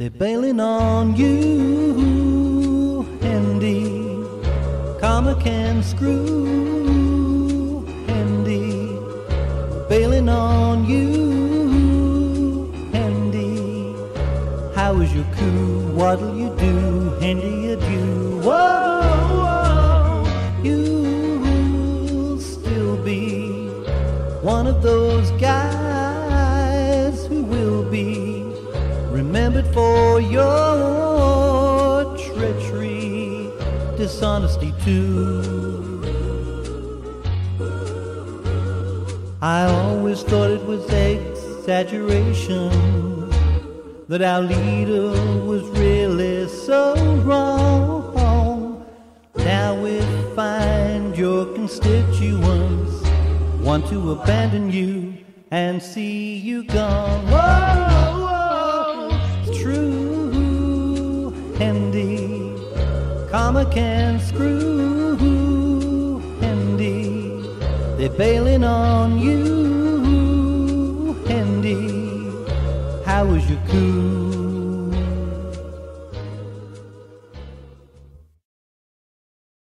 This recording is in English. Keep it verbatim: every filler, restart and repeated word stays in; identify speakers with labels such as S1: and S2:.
S1: They're bailing on you, Hendy. Karma can screw, Hendy. Bailing on you, Hendy. How is your coup? What'll you do, Hendy? Adieu. Whoa, whoa. You'll still be one of those guys who will be remembered for your treachery, dishonesty too. I always thought it was exaggeration that our leader was really so wrong. Now we find your constituents want to abandon you and see you gone. Whoa, whoa, it's true, Hendy. Karma can screw, Hendy. They're bailing on you, Hendy. How was your coup?